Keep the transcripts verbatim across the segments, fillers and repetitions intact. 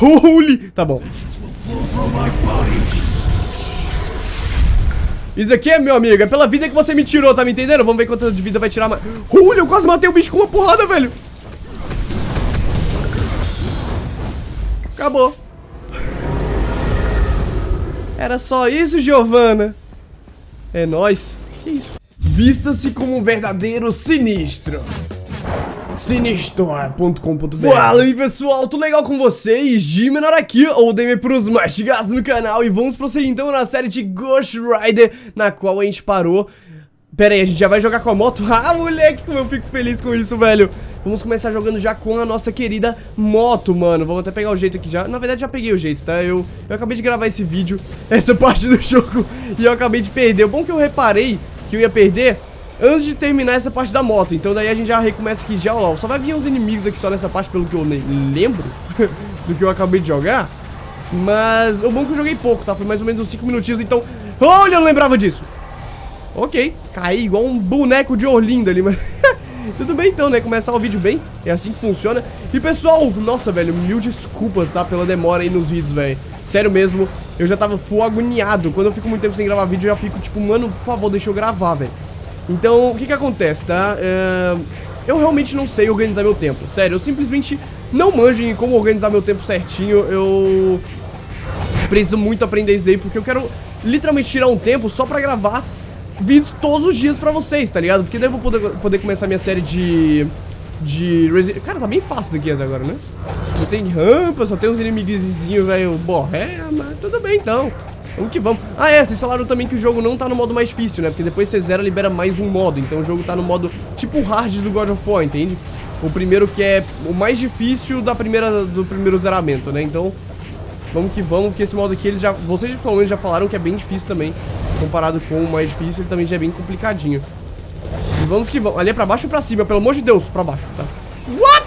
Holy! Tá bom. Isso aqui é, meu amigo, é pela vida que você me tirou, tá me entendendo? Vamos ver quanto de vida vai tirar mais. Holy, eu quase matei o bicho com uma porrada, velho. Acabou. Era só isso, Giovanna. É nóis. Que isso? Vista-se como um verdadeiro sinistro. Sinistore ponto com ponto b r. Fala aí, pessoal, tudo legal com vocês? G-Menor aqui, ou Deme pros mastigados no canal. E vamos prosseguir então na série de Ghost Rider, na qual a gente parou. Pera aí, a gente já vai jogar com a moto? Ah, moleque, como eu fico feliz com isso, velho. Vamos começar jogando já com a nossa querida moto, mano. Vamos até pegar o jeito aqui já. Na verdade, já peguei o jeito, tá? Eu, eu acabei de gravar esse vídeo, essa parte do jogo, e eu acabei de perder. O bom que eu reparei que eu ia perder antes de terminar essa parte da moto. Então daí a gente já recomeça aqui já, ó. Só vai vir uns inimigos aqui só nessa parte, pelo que eu lembro do que eu acabei de jogar. Mas o bom é que eu joguei pouco, tá? Foi mais ou menos uns cinco minutinhos, então... Olha, eu não lembrava disso. Ok, caí igual um boneco de Orlinda ali, mas... Tudo bem então, né? Começar o vídeo bem, é assim que funciona. E pessoal, nossa, velho, mil desculpas, tá? Pela demora aí nos vídeos, velho. Sério mesmo, eu já tava full agoniado. Quando eu fico muito tempo sem gravar vídeo, eu já fico tipo, mano, por favor, deixa eu gravar, velho. Então, o que que acontece, tá? É... Eu realmente não sei organizar meu tempo. Sério, eu simplesmente não manjo em como organizar meu tempo certinho. Eu preciso muito aprender isso daí, porque eu quero literalmente tirar um tempo só pra gravar vídeos todos os dias pra vocês, tá ligado? Porque daí eu vou poder, poder começar minha série de... De Resident... Cara, tá bem fácil daqui até agora, né? Só tem rampa, só tem uns inimiguinhos, velho, borré, mas tudo bem então. Vamos que vamos. Ah, é, vocês falaram também que o jogo não tá no modo mais difícil, né? Porque depois você zera, libera mais um modo. Então o jogo tá no modo tipo hard do God of War, entende? O primeiro que é o mais difícil da primeira, do primeiro zeramento, né? Então, vamos que vamos, porque esse modo aqui, eles já... Vocês pelo menos já falaram que é bem difícil também. Comparado com o mais difícil, ele também já é bem complicadinho. E vamos que vamos. Ali é pra baixo ou pra cima? Pelo amor de Deus, pra baixo, tá? What?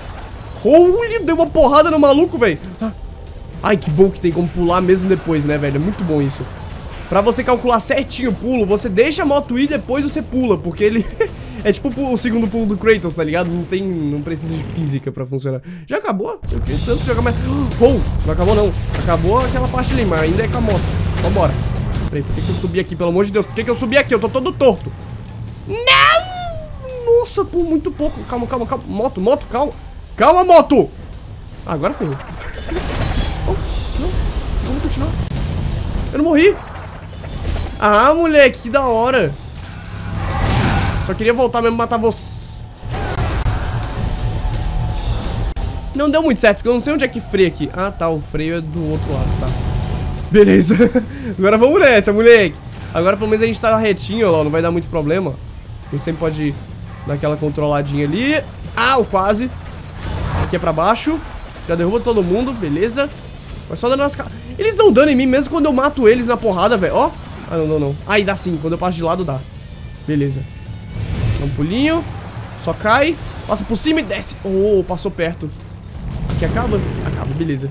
Holy, deu uma porrada no maluco, velho. Ai, que bom que tem como pular mesmo depois, né, velho? É muito bom isso. Pra você calcular certinho o pulo, você deixa a moto ir e depois você pula. Porque ele... é tipo o segundo pulo do Kratos, tá ligado? Não tem... Não precisa de física pra funcionar. Já acabou? Eu queria tanto jogar mais... Oh, não acabou não. Acabou aquela parte ali, mas ainda é com a moto. Vambora. Peraí, por que que eu subi aqui? Pelo amor de Deus, por que que eu subi aqui? Eu tô todo torto. Não! Nossa, por muito pouco. Calma, calma, calma. Moto, moto, calma. Calma, moto! Ah, agora ferrou. Oh, não. Vamos continuar. Eu não morri. Ah, moleque, que da hora. Só queria voltar mesmo e matar você. Não deu muito certo, porque eu não sei onde é que freia aqui. Ah, tá, o freio é do outro lado, tá. Beleza. Agora vamos nessa, moleque. Agora pelo menos a gente tá retinho, ó. Não vai dar muito problema. A gente sempre pode dar aquela controladinha ali. Ah, quase. Aqui é pra baixo. Já derruba todo mundo, beleza. Vai só dando nas caras. Eles dão dano em mim mesmo quando eu mato eles na porrada, velho. Ó. Ah, não, não, não. Aí dá sim, quando eu passo de lado dá. Beleza. Dá um pulinho. Só cai. Passa por cima e desce. Oh, passou perto. Aqui acaba? Acaba, beleza.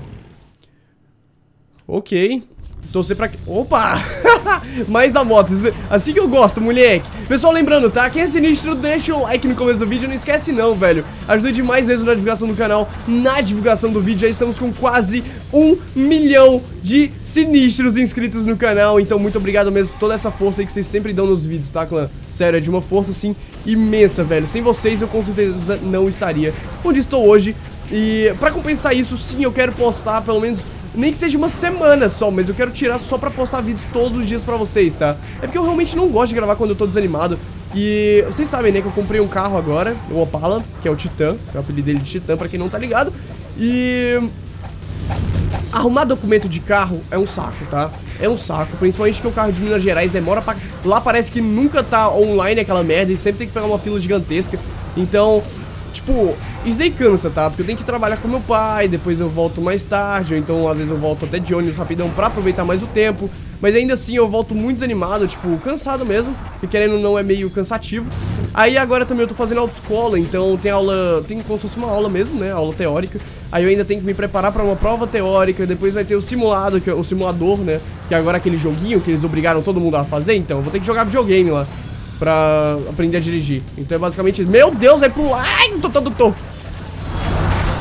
Ok. Torcer pra... Opa! Mais da moto. Assim que eu gosto, moleque. Pessoal, lembrando, tá? Quem é sinistro, deixa o like no começo do vídeo. Não esquece não, velho. Ajuda demais mesmo na divulgação do canal. Na divulgação do vídeo. Já estamos com quase um milhão de sinistros inscritos no canal. Então, muito obrigado mesmo por toda essa força aí que vocês sempre dão nos vídeos, tá, clã? Sério, é de uma força, assim, imensa, velho. Sem vocês, eu com certeza não estaria onde estou hoje. E pra compensar isso, sim, eu quero postar pelo menos... Nem que seja uma semana só, mas eu quero tirar só pra postar vídeos todos os dias pra vocês, tá? É porque eu realmente não gosto de gravar quando eu tô desanimado. E vocês sabem, né, que eu comprei um carro agora, o Opala, que é o Titã, que é o apelido dele de Titã, pra quem não tá ligado. E... arrumar documento de carro é um saco, tá? É um saco, principalmente que o carro de Minas Gerais demora pra... Lá parece que nunca tá online aquela merda e sempre tem que pegar uma fila gigantesca. Então... Tipo, isso daí cansa, tá? Porque eu tenho que trabalhar com meu pai, depois eu volto mais tarde, ou então às vezes eu volto até de ônibus rapidão pra aproveitar mais o tempo. Mas ainda assim eu volto muito desanimado, tipo, cansado mesmo, que querendo ou não é meio cansativo. Aí agora também eu tô fazendo autoescola, então tem aula, tem como se fosse uma aula mesmo, né? Aula teórica. Aí eu ainda tenho que me preparar pra uma prova teórica, depois vai ter o simulado, que é o simulador, né? Que é agora aquele joguinho que eles obrigaram todo mundo a fazer, então eu vou ter que jogar videogame lá pra aprender a dirigir. Então é basicamente... Meu Deus, vai pro... Ai, não tô todo torto.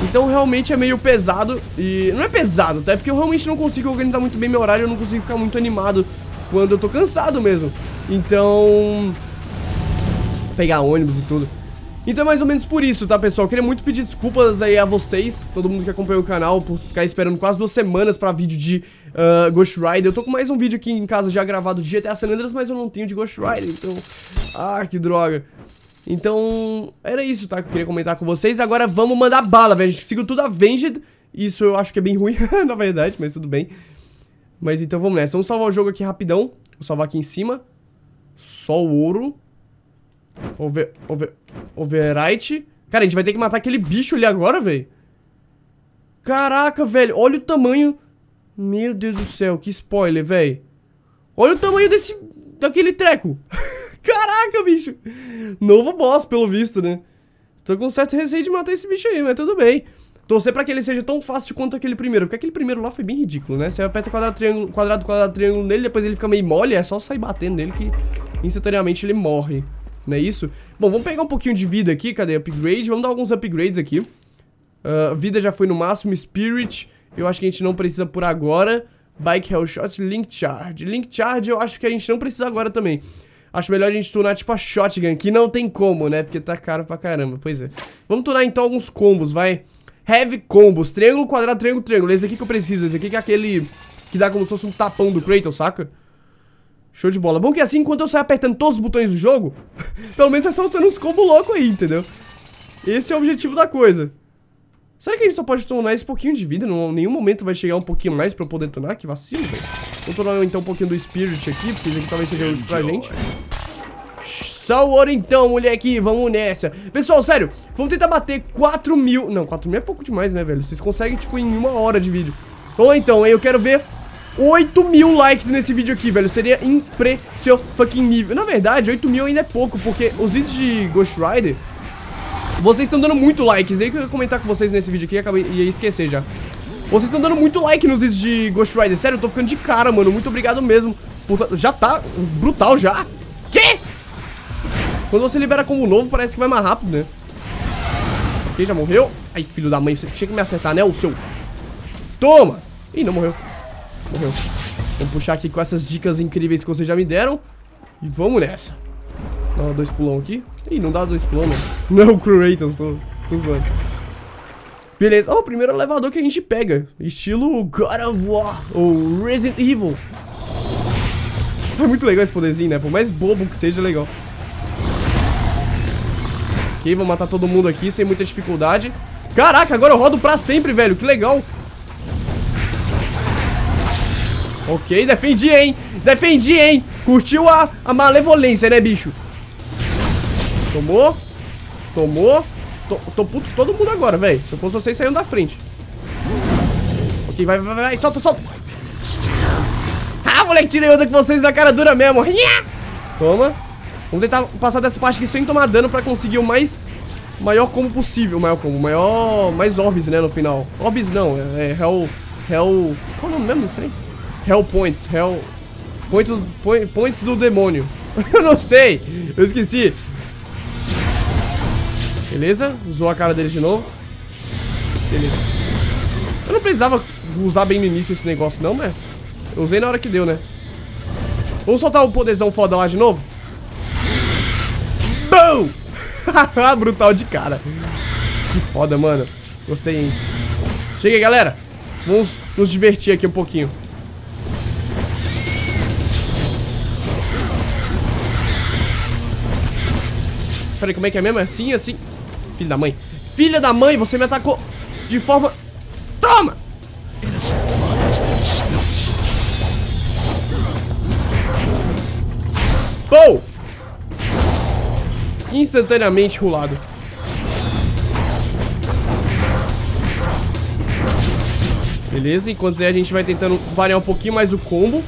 Então realmente é meio pesado. E não é pesado, até porque eu realmente não consigo organizar muito bem meu horário. Eu não consigo ficar muito animado quando eu tô cansado mesmo. Então... pegar ônibus e tudo. Então é mais ou menos por isso, tá, pessoal? Eu queria muito pedir desculpas aí a vocês, todo mundo que acompanhou o canal, por ficar esperando quase duas semanas pra vídeo de uh, Ghost Rider. Eu tô com mais um vídeo aqui em casa já gravado de G T A San Andreas, mas eu não tenho de Ghost Rider, então... ah, que droga. Então, era isso, tá? Que eu queria comentar com vocês. Agora vamos mandar bala, velho. A gente conseguiu tudo Avenged. Isso eu acho que é bem ruim, na verdade, mas tudo bem. Mas então vamos nessa. Vamos salvar o jogo aqui rapidão. Vou salvar aqui em cima. Só o ouro. Over... Over... Overwrite. Cara, a gente vai ter que matar aquele bicho ali agora, velho. Caraca, velho. Olha o tamanho. Meu Deus do céu, que spoiler, velho. Olha o tamanho desse... daquele treco. Caraca, bicho. Novo boss, pelo visto, né? Tô com certo receio de matar esse bicho aí, mas tudo bem. Torcer pra que ele seja tão fácil quanto aquele primeiro. Porque aquele primeiro lá foi bem ridículo, né? Você aperta quadrado, triângulo, quadrado, quadrado, triângulo nele, depois ele fica meio mole. É só sair batendo nele que instantaneamente ele morre. Não é isso? Bom, vamos pegar um pouquinho de vida aqui. Cadê? Upgrade. Vamos dar alguns upgrades aqui. Uh, vida já foi no máximo. Spirit, eu acho que a gente não precisa por agora. Bike, Hellshot, Link Charge. Link Charge eu acho que a gente não precisa agora também. Acho melhor a gente tunar tipo a Shotgun, que não tem como, né? Porque tá caro pra caramba, pois é. Vamos tunar então alguns combos, vai. Heavy combos, triângulo, quadrado, triângulo, triângulo. Esse aqui que eu preciso, esse aqui que é aquele que dá como se fosse um tapão do Kratos, saca? Show de bola. Bom que assim, enquanto eu saio apertando todos os botões do jogo, pelo menos vai soltando uns combos loucos aí, entendeu? Esse é o objetivo da coisa. Será que a gente só pode tunar esse pouquinho de vida? Em nenhum momento vai chegar um pouquinho mais pra eu poder tunar? Que vacilo, velho. Vou tunar então um pouquinho do Spirit aqui, porque isso aqui talvez seja útil pra gente. Só o ouro então, moleque. Vamos nessa. Pessoal, sério, vamos tentar bater quatro mil. Não, quatro mil é pouco demais, né, velho? Vocês conseguem, tipo, em uma hora de vídeo. Vamos lá então, eu quero ver oito mil likes nesse vídeo aqui, velho. Seria impressionante. Na verdade, oito mil ainda é pouco, porque os vídeos de Ghost Rider... vocês estão dando muito likes. Aí que eu ia comentar com vocês nesse vídeo aqui e acabei ia esquecer já. Vocês estão dando muito like nos vídeos de Ghost Rider. Sério, eu tô ficando de cara, mano. Muito obrigado mesmo. Puta, já tá brutal já. Quê? Quando você libera combo novo, parece que vai mais rápido, né? Ok, já morreu. Ai, filho da mãe, você tinha que me acertar, né, o seu... toma! Ih, não morreu. Morreu. Vamos puxar aqui com essas dicas incríveis que vocês já me deram. E vamos nessa. Dá dois pulão aqui. Ih, não dá dois pulão, não. Não é o Kratos, tô, tô zoando. Beleza. Ó, oh, o primeiro elevador que a gente pega. Estilo God of War ou Resident Evil. É muito legal esse poderzinho, né? Por mais bobo que seja, é legal. Ok, vou matar todo mundo aqui sem muita dificuldade. Caraca, agora eu rodo pra sempre, velho. Que legal. Ok, defendi, hein? Defendi, hein? Curtiu a, a malevolência, né, bicho? Tomou. Tomou. Tô, tô puto com todo mundo agora, velho. Se eu fosse vocês, saiam da frente. Ok, vai, vai, vai. Solta, solta. Ah, moleque, tirei outra com vocês na cara dura mesmo. Toma. Vamos tentar passar dessa parte aqui sem tomar dano pra conseguir o mais... maior combo possível. Maior combo. Maior... mais orbs, né, no final. Orbs não. É, é Hell... Hell... qual é o nome mesmo disso aí? Hell Points. Hell... Point, point, points do demônio. Eu não sei. Eu esqueci. Beleza. Usou a cara deles de novo. Beleza. Eu não precisava usar bem no início esse negócio não, mas... eu usei na hora que deu, né? Vamos soltar o poderzão foda lá de novo? Boom! Brutal de cara. Que foda, mano. Gostei, hein? Chega aí, galera. Vamos nos divertir aqui um pouquinho. Peraí, como é que é mesmo? É assim, assim. Filha da mãe. Filha da mãe, você me atacou de forma... toma! Pô! Instantaneamente rolado. Beleza, enquanto aí a gente vai tentando variar um pouquinho mais o combo.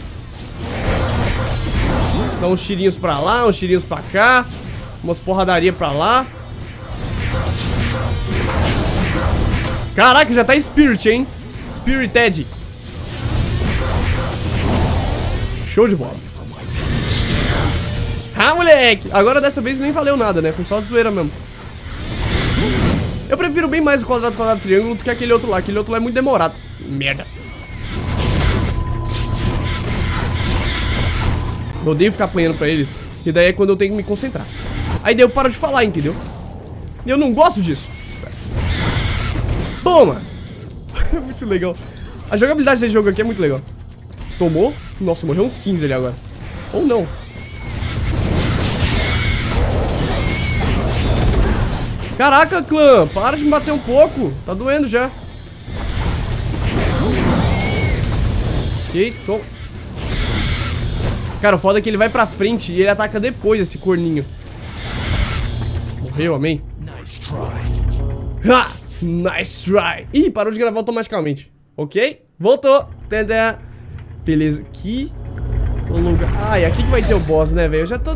Dá uns tirinhos pra lá, uns tirinhos pra cá. Umas porradaria pra lá. Caraca, já tá Spirit, hein? Spirited. Show de bola. Ah, moleque! Agora dessa vez nem valeu nada, né? Foi só de zoeira mesmo. Eu prefiro bem mais o quadrado, quadrado, triângulo do que aquele outro lá. Aquele outro lá é muito demorado. Merda. Eu odeio ficar apanhando pra eles. E daí é quando eu tenho que me concentrar. Aí daí eu paro de falar, entendeu? E eu não gosto disso. Toma! Muito legal. A jogabilidade desse jogo aqui é muito legal. Tomou? Nossa, morreu uns quinze ali agora. Ou não. Caraca, clã, para de me bater um pouco. Tá doendo já. Ok, tô. Cara, o foda é que ele vai pra frente e ele ataca depois esse corninho. Morreu, amém. Ha! Nice try. Ih, parou de gravar automaticamente. Ok, voltou. Tadã. Beleza, aqui o lugar... Ai, aqui que vai ter o boss, né, velho? Eu já tô...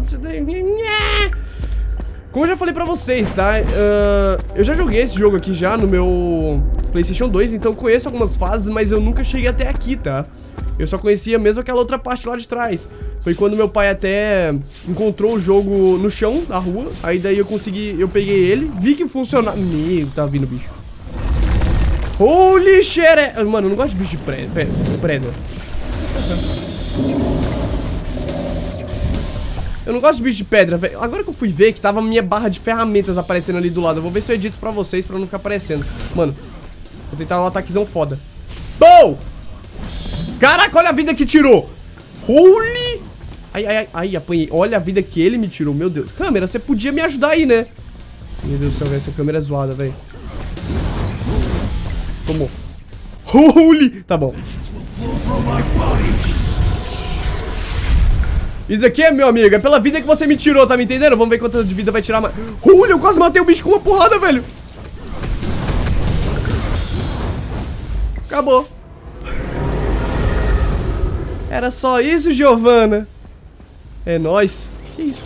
Como eu já falei pra vocês, tá? Uh, eu já joguei esse jogo aqui já no meu PlayStation dois, então conheço algumas fases, mas eu nunca cheguei até aqui, tá? Eu só conhecia mesmo aquela outra parte lá de trás. Foi quando meu pai até encontrou o jogo no chão da rua. Aí daí eu consegui, eu peguei ele, vi que funcionava. Meu, tá vindo bicho. Holy shit! Mano, eu não gosto de bicho de preda. Eu não gosto de bicho de pedra, velho. Agora que eu fui ver que tava a minha barra de ferramentas aparecendo ali do lado. Eu vou ver se eu edito pra vocês, pra não ficar aparecendo. Mano, vou tentar um ataquezão foda. Boom! Caraca, olha a vida que tirou. Holy! Ai, ai, ai, ai, apanhei. Olha a vida que ele me tirou, meu Deus. Câmera, você podia me ajudar aí, né? Meu Deus do céu, velho, essa câmera é zoada, velho. Tomou. Holy! Tá bom. Isso aqui é, meu amigo, é pela vida que você me tirou, tá me entendendo? Vamos ver quanto de vida vai tirar mais. Holy, eu quase matei o bicho com uma porrada, velho. Acabou. Era só isso, Giovanna. É nóis. Que isso?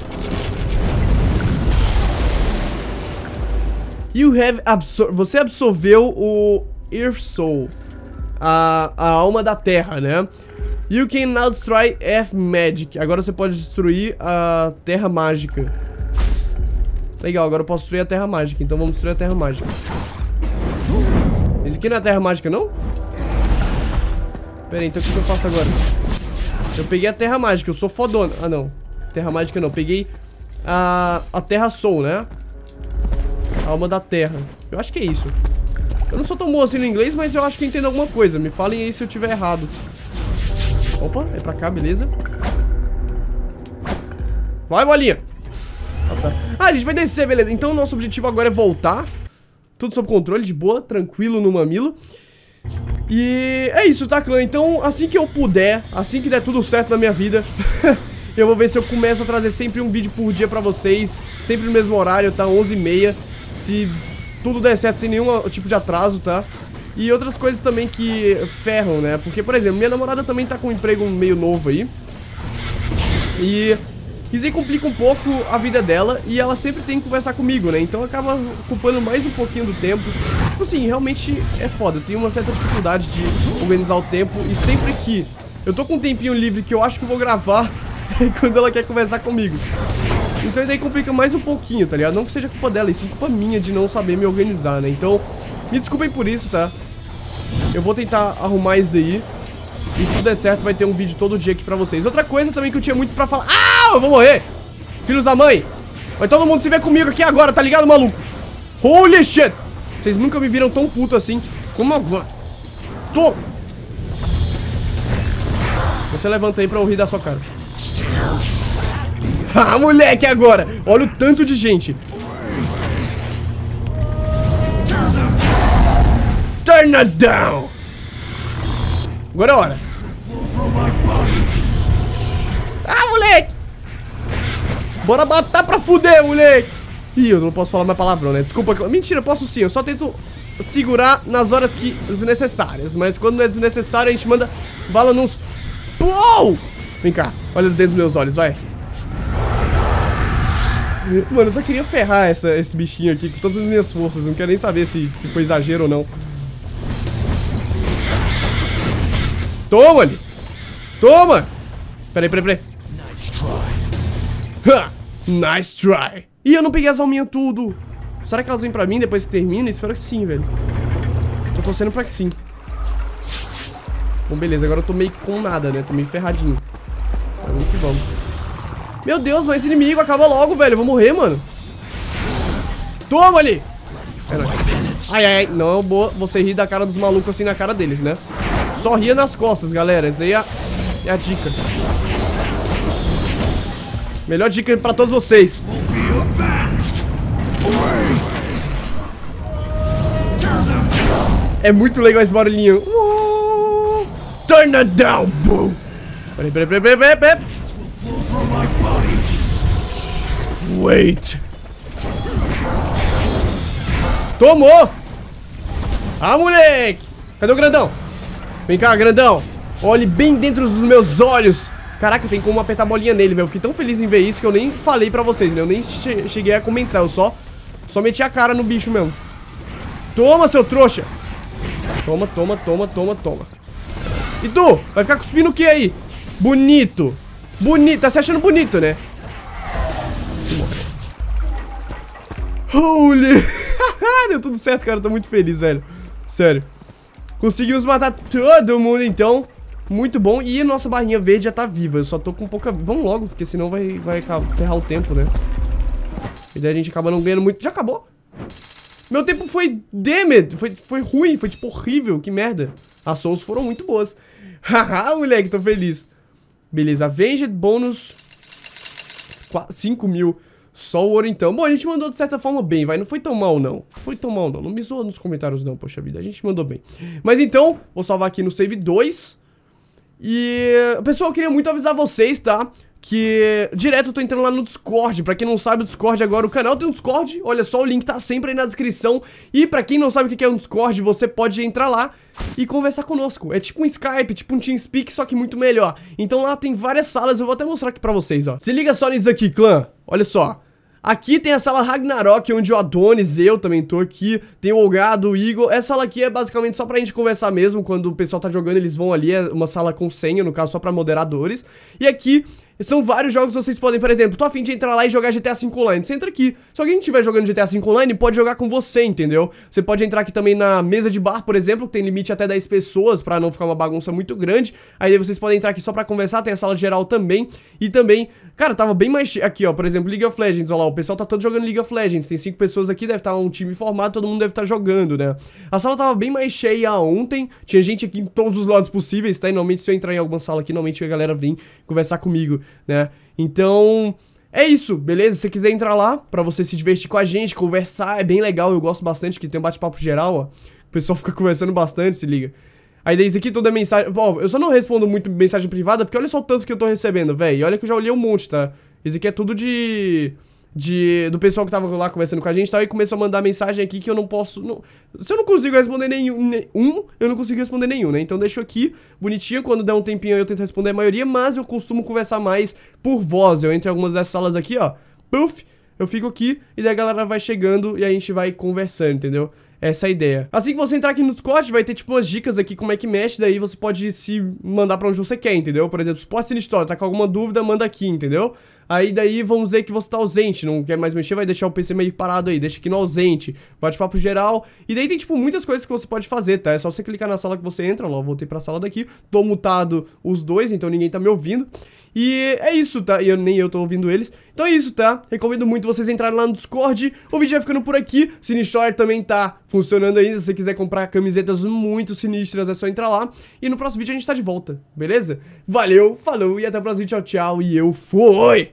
You have absor Você absorveu o Earth Soul, a, a alma da terra, né? You can now destroy Earth Magic. Agora você pode destruir a Terra Mágica. Legal, agora eu posso destruir a Terra Mágica. Então vamos destruir a Terra Mágica. Isso aqui não é a Terra Mágica, não? Pera aí, então o que eu faço agora? Eu peguei a Terra Mágica, eu sou fodona. Ah, não. Terra Mágica não, peguei a, a Terra Soul, né? A alma da Terra. Eu acho que é isso. Eu não sou tão bom assim no inglês, mas eu acho que eu entendo alguma coisa. Me falem aí se eu tiver errado. Opa, é pra cá, beleza. Vai, bolinha. Ah, tá. Ah, a gente vai descer, beleza. Então o nosso objetivo agora é voltar. Tudo sob controle, de boa, tranquilo no mamilo. E é isso, tá, clã? Então, assim que eu puder, assim que der tudo certo na minha vida, eu vou ver se eu começo a trazer sempre um vídeo por dia pra vocês. Sempre no mesmo horário, tá? onze e meia. Se tudo der certo, sem nenhum tipo de atraso, tá? E outras coisas também que ferram, né? Porque, por exemplo, minha namorada também tá com um emprego meio novo aí. E isso aí complica um pouco a vida dela. E ela sempre tem que conversar comigo, né? Então acaba ocupando mais um pouquinho do tempo. Tipo assim, realmente é foda. Eu tenho uma certa dificuldade de organizar o tempo. E sempre que eu tô com um tempinho livre que eu acho que eu vou gravar, é quando ela quer conversar comigo. Então daí complica mais um pouquinho, tá ligado? Não que seja culpa dela, e sim culpa minha de não saber me organizar, né? Então, me desculpem por isso, tá? Eu vou tentar arrumar isso daí. E se der certo, vai ter um vídeo todo dia aqui pra vocês. Outra coisa também que eu tinha muito pra falar. Ah, eu vou morrer! Filhos da mãe! Vai todo mundo se ver comigo aqui agora, tá ligado, maluco? Holy shit! Vocês nunca me viram tão puto assim como agora. Tô! Você levanta aí pra eu rir da sua cara. Ah, moleque, agora! Olha o tanto de gente. Turn it down! Agora é hora. Ah, moleque! Bora matar pra fuder, moleque! Ih, eu não posso falar mais palavrão, né? Desculpa. Mentira, eu posso sim. Eu só tento segurar nas horas que desnecessárias. Mas quando não é desnecessário, a gente manda bala nos... Uou! Vem cá, olha dentro dos meus olhos, vai. Mano, eu só queria ferrar essa, esse bichinho aqui com todas as minhas forças. Não quero nem saber se, se foi exagero ou não. Toma ali! Toma! Peraí, peraí, peraí. Ha! Nice try! Ih, eu não peguei as alminhas tudo. Será que elas vêm pra mim depois que termina? Espero que sim, velho. Tô torcendo pra que sim. Bom, beleza, agora eu tô meio com nada, né? Tô meio ferradinho. Vamos que vamos. Meu Deus, mais inimigo, acaba logo, velho. Eu vou morrer, mano. Toma ali! É nóis. Ai, ai, ai. Não, boa. Você ri da cara dos malucos assim na cara deles, né? Só ria nas costas, galera. Essa daí é a, é a dica. Melhor dica pra todos vocês. É muito legal esse barulhinho. Uh, turn it down, boom. Peraí, peraí, peraí, peraí, peraí, peraí. Wait. Tomou. Ah, moleque. Cadê o grandão? Vem cá, grandão. Olhe bem dentro dos meus olhos. Caraca, tem como apertar a bolinha nele, velho. Eu fiquei tão feliz em ver isso que eu nem falei pra vocês, né? Eu nem che cheguei a comentar. Eu só, só meti a cara no bicho mesmo. Toma, seu trouxa. Toma, toma, toma, toma, toma. E tu? Vai ficar cuspindo o que aí? Bonito. Bonito. Tá se achando bonito, né? Holy. Deu tudo certo, cara. Eu tô muito feliz, velho. Sério. Conseguimos matar todo mundo, então. Muito bom. E nossa barrinha verde já tá viva. Eu só tô com pouca... Vamos logo, porque senão vai, vai ferrar o tempo, né? E daí a gente acaba não ganhando muito. Já acabou? Meu tempo foi damned. Foi, foi ruim, foi tipo horrível. Que merda. As souls foram muito boas. Haha, moleque, tô feliz. Beleza, Avenged bônus cinco mil. Só o ouro então. Bom, a gente mandou de certa forma bem, vai. Não foi tão mal, não. Foi tão mal, não. Não me zoa nos comentários, não, poxa vida. A gente mandou bem. Mas então, vou salvar aqui no save dois. E... pessoal, eu queria muito avisar vocês, tá? Que direto eu tô entrando lá no Discord. Pra quem não sabe, o Discord agora, o canal tem um Discord. Olha só, o link tá sempre aí na descrição. E pra quem não sabe o que é um Discord, você pode entrar lá e conversar conosco. É tipo um Skype, tipo um TeamSpeak, só que muito melhor. Então lá tem várias salas, eu vou até mostrar aqui pra vocês, ó. Se liga só nisso aqui, clã. Olha só. Aqui tem a sala Ragnarok, onde o Adonis, eu também tô aqui. Tem o Olgado, o Igor. Essa sala aqui é basicamente só pra gente conversar mesmo. Quando o pessoal tá jogando, eles vão ali. É uma sala com senha, no caso, só pra moderadores. E aqui são vários jogos que vocês podem, por exemplo, tô a fim de entrar lá e jogar G T A cinco Online. Você entra aqui. Se alguém estiver jogando G T A cinco Online, pode jogar com você, entendeu? Você pode entrar aqui também na mesa de bar, por exemplo, que tem limite até dez pessoas, pra não ficar uma bagunça muito grande. Aí vocês podem entrar aqui só pra conversar, tem a sala geral também. E também, cara, tava bem mais... Aqui, ó, por exemplo, League of Legends, ó lá, o pessoal tá todo jogando League of Legends. Tem cinco pessoas aqui, deve estar um time formado, todo mundo deve estar jogando, né? A sala tava bem mais cheia ontem, tinha gente aqui em todos os lados possíveis, tá? E normalmente se eu entrar em alguma sala aqui, normalmente a galera vem conversar comigo, né? Então, é isso, beleza? Se você quiser entrar lá, pra você se divertir com a gente, conversar, é bem legal, eu gosto bastante, que tem um bate-papo geral, ó. O pessoal fica conversando bastante, se liga. Aí desde aqui toda mensagem... Ó, eu só não respondo muito mensagem privada, porque olha só o tanto que eu tô recebendo, velho. E olha que eu já olhei um monte, tá? Isso aqui é tudo de... De, do pessoal que tava lá conversando com a gente, tá? E começou a mandar mensagem aqui que eu não posso... Não, se eu não consigo responder nenhum, nenhum, eu não consigo responder nenhum, né? Então deixo aqui, bonitinho, quando der um tempinho eu tento responder a maioria, mas eu costumo conversar mais por voz. Eu entro em algumas dessas salas aqui, ó, puff, eu fico aqui e daí a galera vai chegando e a gente vai conversando, entendeu? Essa é a ideia. Assim que você entrar aqui no Discord, vai ter tipo umas dicas aqui como é que mexe, daí você pode se mandar pra onde você quer, entendeu? Por exemplo, suporte Sinistória, tá com alguma dúvida, manda aqui, entendeu? Aí daí vamos dizer que você tá ausente, não quer mais mexer, vai deixar o P C meio parado aí, deixa aqui no ausente, bate-papo geral. E daí tem tipo muitas coisas que você pode fazer, tá? É só você clicar na sala que você entra, ó, eu voltei pra sala daqui, tô mutado os dois, então ninguém tá me ouvindo. E é isso, tá? E eu, nem eu tô ouvindo eles. Então é isso, tá? Recomendo muito vocês entrarem lá no Discord. O vídeo vai ficando por aqui. Sinistória também tá funcionando ainda. Se você quiser comprar camisetas muito sinistras, é só entrar lá. E no próximo vídeo a gente tá de volta, beleza? Valeu, falou e até o próximo vídeo. Tchau, tchau. E eu fui!